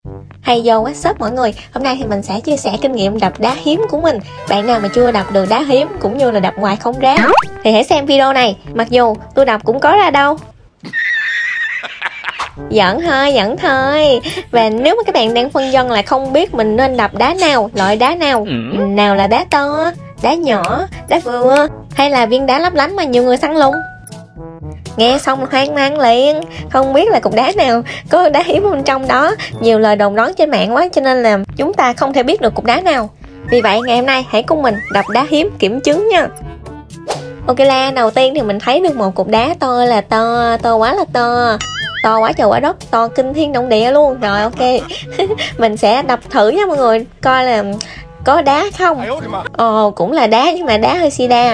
Hay vô what's up mọi người, hôm nay thì mình sẽ chia sẻ kinh nghiệm đập đá hiếm của mình. Bạn nào mà chưa đập được đá hiếm cũng như là đập ngoài không ra thì hãy xem video này, mặc dù tôi đập cũng có ra đâu. Giỡn thôi. Và nếu mà các bạn đang phân vân là không biết mình nên đập đá nào, loại đá nào, nào là đá to, đá nhỏ, đá vừa hay là viên đá lấp lánh mà nhiều người săn lùng, nghe xong hoang mang liền, không biết là cục đá nào có đá hiếm bên trong đó. Nhiều lời đồn đoán trên mạng quá cho nên là chúng ta không thể biết được cục đá nào. Vì vậy ngày hôm nay hãy cùng mình đập đá hiếm kiểm chứng nha. Ok la, đầu tiên thì mình thấy được một cục đá to là to quá là to quá trời quá đất, to kinh thiên động địa luôn. Rồi ok. Mình sẽ đập thử nha mọi người, coi là có đá không. Ồ, cũng là đá nhưng mà đá hơi sida.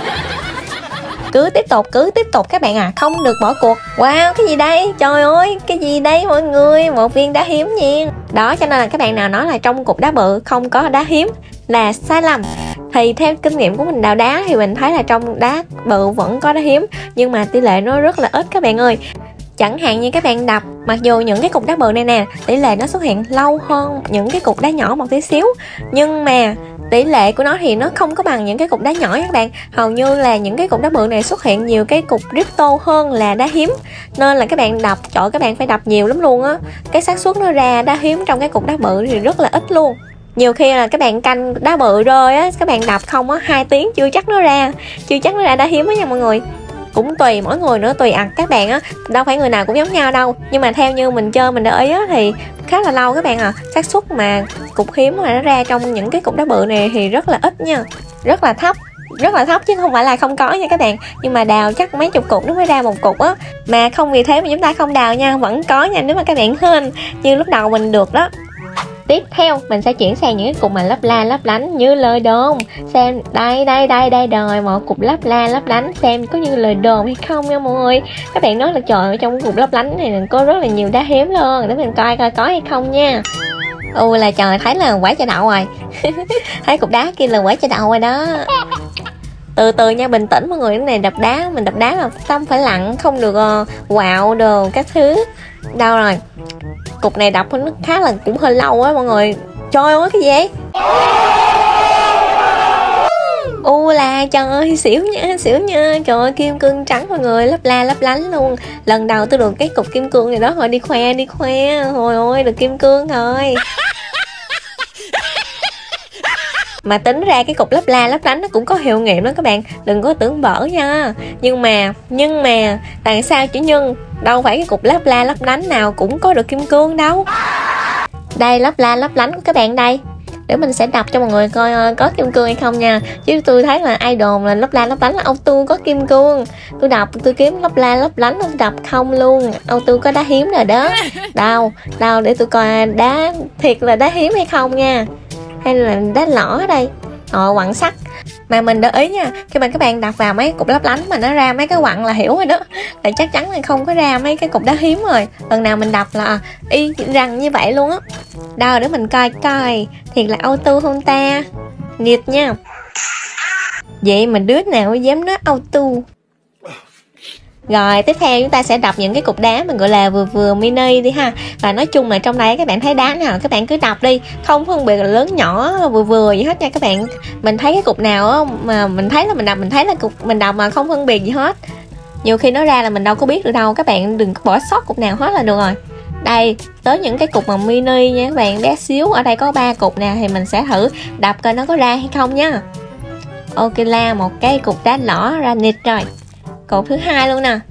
Cứ tiếp tục các bạn à, không được bỏ cuộc. Wow, cái gì đây? Trời ơi, cái gì đây mọi người? Một viên đá hiếm nhiên. Đó, cho nên là các bạn nào nói là trong cục đá bự không có đá hiếm là sai lầm. Thì theo kinh nghiệm của mình đào đá thì mình thấy là trong đá bự vẫn có đá hiếm, nhưng mà tỷ lệ nó rất là ít các bạn ơi. Chẳng hạn như các bạn đập, mặc dù những cái cục đá bự này nè, tỷ lệ nó xuất hiện lâu hơn những cái cục đá nhỏ một tí xíu, nhưng mà tỷ lệ của nó thì nó không có bằng những cái cục đá nhỏ các bạn. Hầu như là những cái cục đá bự này xuất hiện nhiều cái cục crypto hơn là đá hiếm. Nên là các bạn đập, trời, các bạn phải đập nhiều lắm luôn á. Cái xác suất nó ra đá hiếm trong cái cục đá bự thì rất là ít luôn. Nhiều khi là các bạn canh đá bự rồi á, các bạn đập không á 2 tiếng chưa chắc nó ra đá hiếm á nha mọi người. Cũng tùy mỗi người nữa, tùy ăn các bạn á, đâu phải người nào cũng giống nhau đâu. Nhưng mà theo như mình chơi, mình để ý á thì khá là lâu các bạn à. Xác suất mà cục hiếm mà nó ra trong những cái cục đá bự này thì rất là ít nha, rất là thấp chứ không phải là không có nha các bạn. Nhưng mà đào chắc mấy chục cục nó mới ra một cục á. Mà không vì thế mà chúng ta không đào nha, vẫn có nha nếu mà các bạn hên như lúc đầu mình được đó. Tiếp theo mình sẽ chuyển sang những cái cục mà lấp la lấp lánh như lời đồn. Xem đây rồi, một cục lấp la lấp lánh, xem có như lời đồn hay không nha mọi người. Các bạn nói là trời ơi, trong cục lấp lánh này có rất là nhiều đá hiếm luôn, để mình coi có hay không nha. Là trời, thấy là quả chả đậu rồi. Thấy cục đá kia là quả chả đậu rồi đó. Từ từ nha, bình tĩnh mọi người. Cái này đập đá, mình đập đá là tâm phải lặng, không được quạo đồ các thứ. Đâu rồi, cục này đập nó khá là cũng hơi lâu á mọi người. Trời ơi, cái gì vậy? Là trời ơi, xỉu nha. Trời ơi, kim cương trắng mọi người, lấp la lấp lánh luôn. Lần đầu tôi được cái cục kim cương này đó. Thôi đi khoe. Thôi ôi, được kim cương thôi. Mà tính ra cái cục lấp la lấp lánh nó cũng có hiệu nghiệm đó các bạn, đừng có tưởng bở nha. Nhưng mà tại sao chỉ nhân, đâu phải cái cục lấp la lấp lánh nào cũng có được kim cương đâu. Đây, lấp la lấp lánh của các bạn đây. Để mình sẽ đập cho mọi người coi có kim cương hay không nha. Chứ tôi thấy là idol là lấp la lấp lánh là auto có kim cương. Tôi đập, tôi kiếm lấp la lấp lánh, tôi đập không luôn. Auto có đá hiếm rồi đó. Đâu để tôi coi đá thiệt là đá hiếm hay không nha, hay là đá lỏ ở đây. Quặng sắt. Mà mình để ý nha, khi mà các bạn đập vào mấy cục lấp lánh mà nó ra mấy cái quặng là hiểu rồi đó, là chắc chắn là không có ra mấy cái cục đá hiếm rồi. Lần nào mình đập là y rằng như vậy luôn á. Đâu để mình coi thiệt là auto không ta. Nhiệt nha. Vậy mà đứa nào dám nói auto. Rồi tiếp theo chúng ta sẽ đập những cái cục đá mình gọi là vừa mini đi ha. Và nói chung là trong đây các bạn thấy đá nào các bạn cứ đập đi, không phân biệt là lớn nhỏ vừa gì hết nha các bạn. Mình thấy cái cục nào mà mình thấy là mình thấy là cục mình đập mà không phân biệt gì hết. Nhiều khi nó ra là mình đâu có biết được đâu, các bạn đừng có bỏ sót cục nào hết là được rồi. Đây, tới những cái cục mà mini nha các bạn, bé xíu. Ở đây có 3 cục nè, thì mình sẽ thử đập coi nó có ra hay không nha. Ok la, một cái cục đá lỏ ra nịt rồi. Cột thứ 2 luôn nè.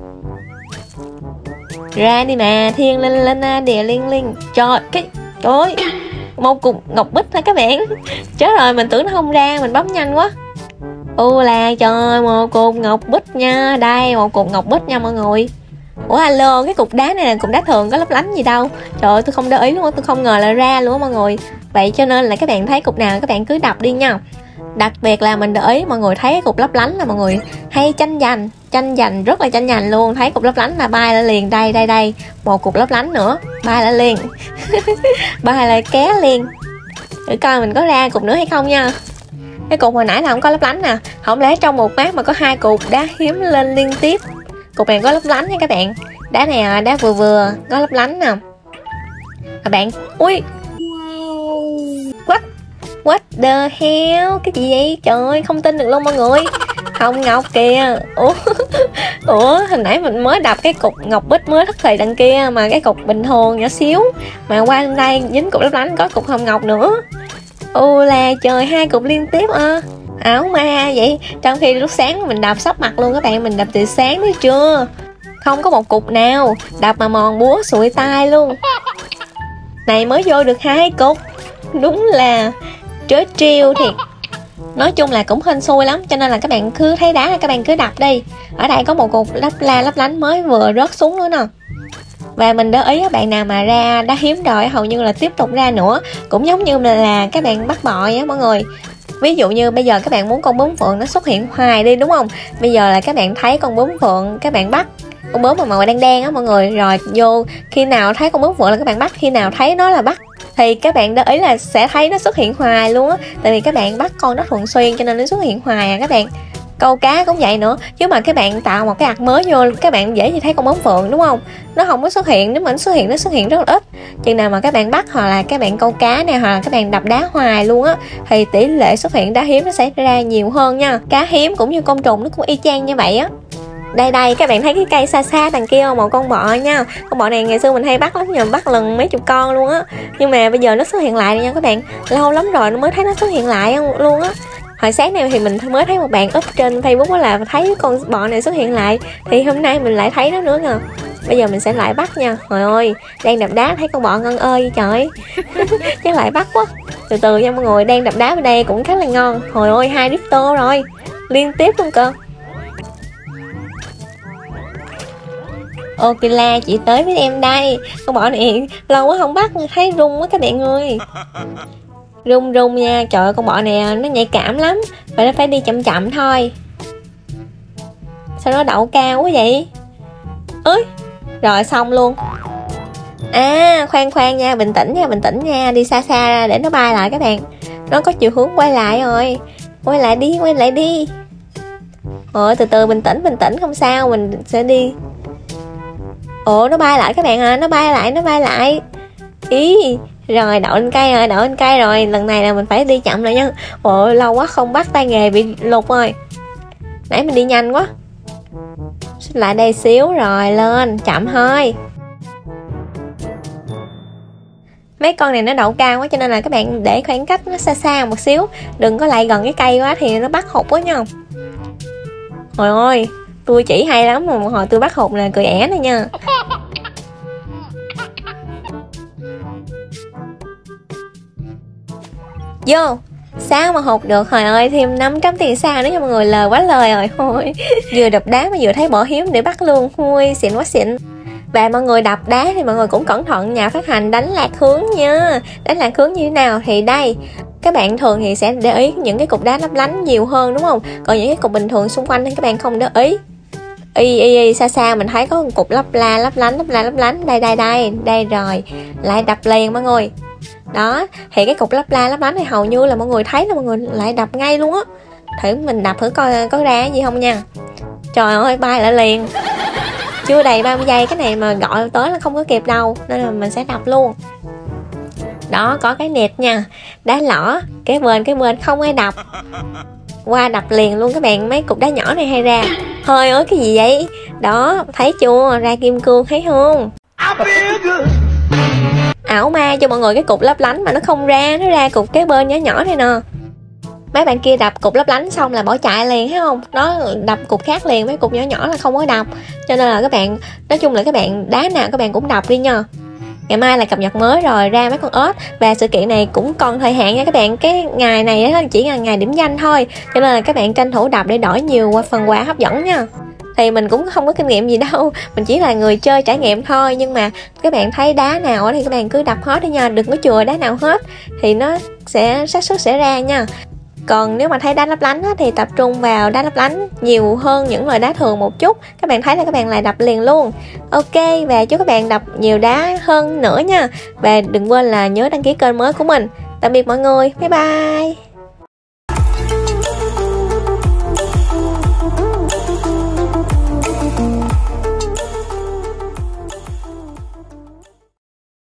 Ra đi mà, thiên lên đè liên. Trời ơi, một cục ngọc bích thôi các bạn. Chết rồi, mình tưởng nó không ra, mình bấm nhanh quá. Là trời, một cục ngọc bích nha. Đây, một cục ngọc bích nha mọi người. Alo, cái cục đá này là cục đá thường có lấp lánh gì đâu. Trời ơi, tôi không để ý luôn, tôi không ngờ là ra luôn mọi người. Vậy cho nên là các bạn thấy cục nào các bạn cứ đập đi nha. Đặc biệt là mình để ý mọi người thấy cái cục lấp lánh là mọi người hay tranh giành, rất là tranh giành luôn. Thấy cục lấp lánh là bay lại liền. Đây, một cục lấp lánh nữa, bay lại liền. Bay lại ké liền. Để coi mình có ra cục nữa hay không nha. Cái cục hồi nãy là không có lấp lánh nè, không lẽ trong một mát mà có 2 cục đá hiếm lên liên tiếp. Cục này có lấp lánh nha các bạn. Đá này đá vừa có lấp lánh nè. bạn, ui, what the hell, cái gì vậy? Trời ơi, không tin được luôn mọi người. Hồng ngọc kìa. Ủa, hồi nãy mình mới đập cái cục ngọc bích mới thất thầy đằng kia mà cái cục bình thường nhỏ xíu, mà qua đây dính cục lấp lánh có cục hồng ngọc nữa. Ô là trời, 2 cục liên tiếp à. Ảo ma vậy. Trong khi lúc sáng mình đập sắp mặt luôn các bạn, mình đập từ sáng tới trưa không có một cục nào, đập mà mòn búa sụi tai luôn. Này mới vô được 2 cục, đúng là trớ trêu thiệt. Nói chung là cũng hên xui lắm, cho nên là các bạn cứ thấy đá là các bạn cứ đập đi. Ở đây có một cục lấp lánh mới vừa rớt xuống nữa nè. Và mình để ý các bạn nào mà ra đá hiếm rồi hầu như là tiếp tục ra nữa. Cũng giống như là các bạn bắt bò á mọi người. Ví dụ như bây giờ các bạn muốn con bướm phượng nó xuất hiện hoài đi đúng không? Bây giờ là các bạn thấy con bướm phượng, các bạn bắt con bướm mà màu đen đen á mọi người. Rồi vô khi nào thấy con bướm phượng là các bạn bắt, khi nào thấy nó là bắt. Thì các bạn để ý là sẽ thấy nó xuất hiện hoài luôn á. Tại vì các bạn bắt con nó thường xuyên cho nên nó xuất hiện hoài à các bạn. Câu cá cũng vậy nữa. Chứ mà các bạn tạo một cái ạc mới vô, các bạn dễ gì thấy con bướm phượng đúng không? Nó không có xuất hiện, nếu mà nó xuất hiện rất là ít. Chừng nào mà các bạn bắt hoặc là các bạn câu cá này, hoặc là các bạn đập đá hoài luôn á, thì tỷ lệ xuất hiện đá hiếm nó sẽ ra nhiều hơn nha. Cá hiếm cũng như côn trùng nó cũng y chang như vậy á. Đây các bạn thấy cái cây xa xa đằng kia không? Một con bọ nha. Con bọ này ngày xưa mình hay bắt lắm, nhưng mà bắt lần mấy chục con luôn á. Nhưng mà bây giờ nó xuất hiện lại nha các bạn. Lâu lắm rồi nó mới thấy nó xuất hiện lại luôn á. Hồi sáng nay thì mình mới thấy một bạn up trên Facebook đó là thấy con bọ này xuất hiện lại. Thì hôm nay mình lại thấy nó nữa nè. Bây giờ mình sẽ lại bắt nha. Trời ơi, đang đập đá thấy con bọ ngon ơi trời. Chắc lại bắt quá. Từ từ nha mọi người, đang đập đá bên đây cũng khá là ngon. Trời ơi, 2 Ripto rồi. Liên tiếp luôn cơ. Ok la, chị tới với em đây. Con bọ này lâu quá không bắt, thấy rung quá các bạn ơi. Rung nha. Trời ơi, con bọ này nó nhạy cảm lắm. Vậy nó phải đi chậm chậm thôi. Sao nó đậu cao quá vậy? Ơi, rồi xong luôn. À khoan nha, bình tĩnh nha. Đi xa ra để nó bay lại các bạn. Nó có chiều hướng quay lại rồi. Quay lại đi. Rồi từ từ bình tĩnh không sao, mình sẽ đi. Ồ, nó bay lại các bạn à, nó bay lại. Ý, rồi đậu lên cây rồi, lần này là mình phải đi chậm lại nha. Ôi, lâu quá không bắt, tay nghề bị lục rồi. Nãy mình đi nhanh quá. Xích lại đây xíu rồi lên, chậm thôi. Mấy con này nó đậu cao quá cho nên là các bạn để khoảng cách nó xa xa một xíu, đừng có lại gần cái cây quá thì nó bắt hụt quá nha. Trời ơi, tôi chỉ hay lắm mà một hồi tôi bắt hụt là cười ẻ này nha. Vô, sao mà hụt được. Trời ơi, thêm 500 tiền sao nữa nha mọi người, lời quá lời rồi. Thôi, vừa đập đá mà vừa thấy bỏ hiếm để bắt luôn. Ui, xịn quá xịn. Và mọi người đập đá thì mọi người cũng cẩn thận, nhà phát hành đánh lạc hướng nha. Đánh lạc hướng như thế nào thì đây, các bạn thường thì sẽ để ý những cái cục đá lấp lánh nhiều hơn đúng không? Còn những cái cục bình thường xung quanh thì các bạn không để ý. Xa mình thấy có một cục lấp lánh. Đây rồi, lại đập liền mọi người. Đó, thì cái cục lấp lánh này hầu như là mọi người thấy là mọi người lại đập ngay luôn á. Thử mình đập thử coi có ra gì không nha. Trời ơi, bay lại liền. Chưa đầy 30 giây cái này mà gọi tới là không có kịp đâu, nên là mình sẽ đập luôn. Đó, có cái nẹt nha. Đá lỏ, cái bên không ai đập. Qua đập liền luôn các bạn, mấy cục đá nhỏ này hay ra. Thôi ơi, cái gì vậy? Đó, thấy chưa? Ra kim cương thấy không? Ảo ma cho mọi người cái cục lấp lánh mà nó không ra, nó ra cục cái bên nhỏ nhỏ này nè. Mấy bạn kia đập cục lấp lánh xong là bỏ chạy liền thấy không? Nó đập cục khác liền, mấy cục nhỏ nhỏ là không có đập. Cho nên là các bạn, nói chung là các bạn đá nào các bạn cũng đập đi nha. Ngày mai là cập nhật mới rồi, ra mấy con ếch. Và sự kiện này cũng còn thời hạn nha các bạn. Cái ngày này chỉ là ngày điểm danh thôi, cho nên là các bạn tranh thủ đập để đổi nhiều phần quà hấp dẫn nha. Thì mình cũng không có kinh nghiệm gì đâu, mình chỉ là người chơi trải nghiệm thôi. Nhưng mà các bạn thấy đá nào thì các bạn cứ đập hết đi nha, đừng có chừa đá nào hết, thì nó sẽ xác suất sẽ ra nha. Còn nếu mà thấy đá lấp lánh thì tập trung vào đá lấp lánh nhiều hơn những loại đá thường một chút. Các bạn thấy là các bạn lại đập liền luôn. Ok, và chúc các bạn đập nhiều đá hơn nữa nha. Và đừng quên là nhớ đăng ký kênh mới của mình. Tạm biệt mọi người, bye bye.